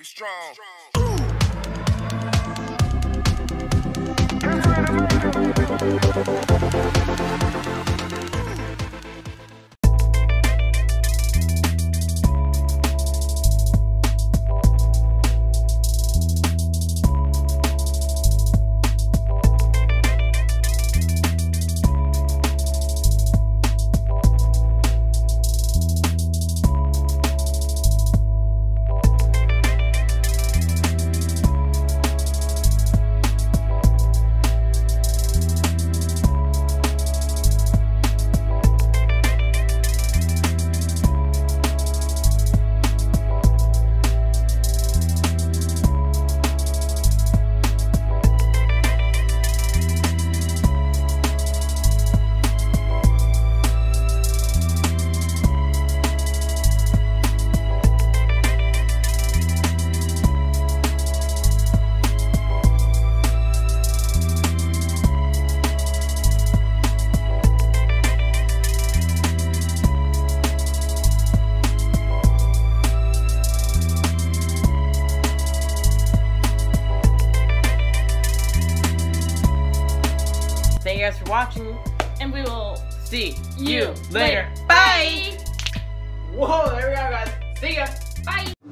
Be strong. Thank you guys for watching, and we will see you later. Bye! Whoa, there we go, guys. See ya. Bye!